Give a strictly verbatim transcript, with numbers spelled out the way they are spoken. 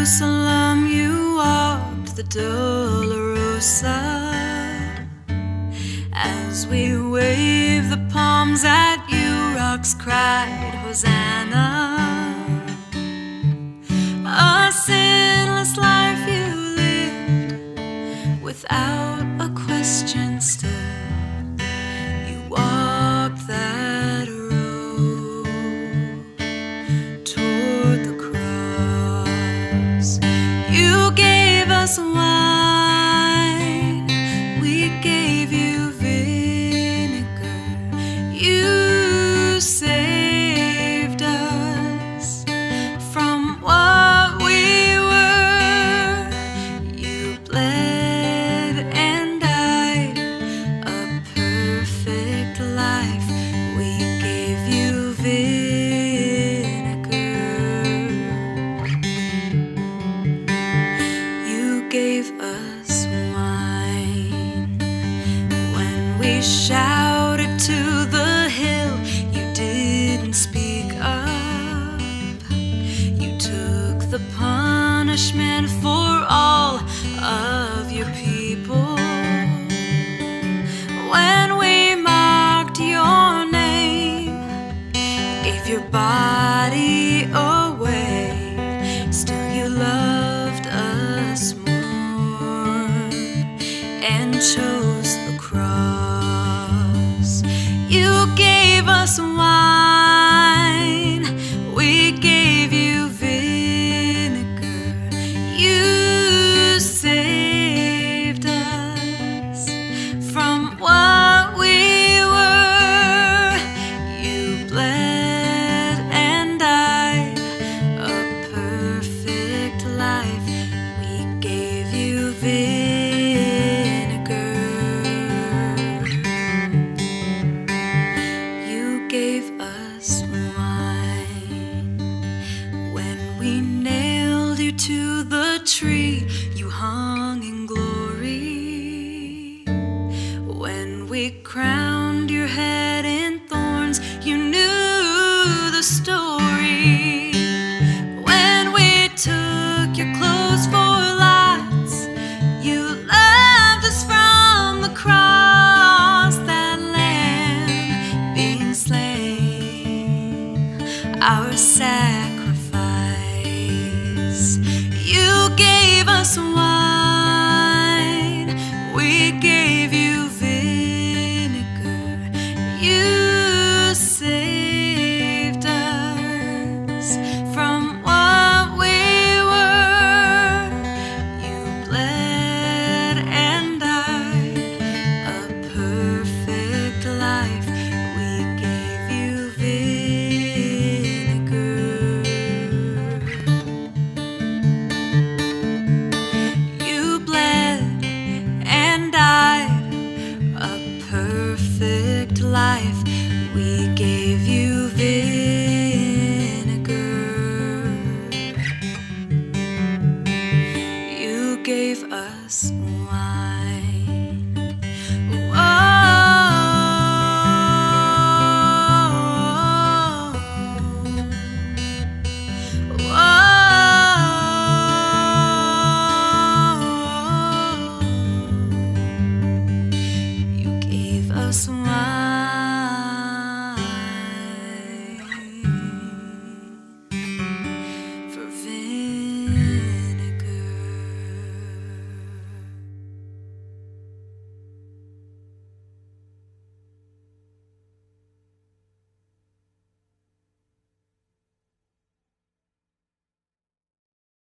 Jerusalem you walked the Dolorosa. As we waved the palms at you, rocks cried Hosanna. A sinless life you lived, without a question still. You walked that road toward the cross. You gave us wine, we gave you vinegar. You saved us from what we were. You bled and died a perfect life. We gave you vinegar. You gave us wine when we shouted to the hill. You didn't speak up. You took the punishment for all of your people. When we mocked your name, gave your body away, still you loved us more and chose the cross. You gave us wine, we gave you vinegar. You saved us from what we were. You bled and died a perfect life. We gave you vinegar. You gave us wine when we nailed you to the tree. You hung in glory. When we crowned your head in thorns, you knew the story. When we took your clothes for lots, you loved us from the cross. That lamb being slain, our sacrifice.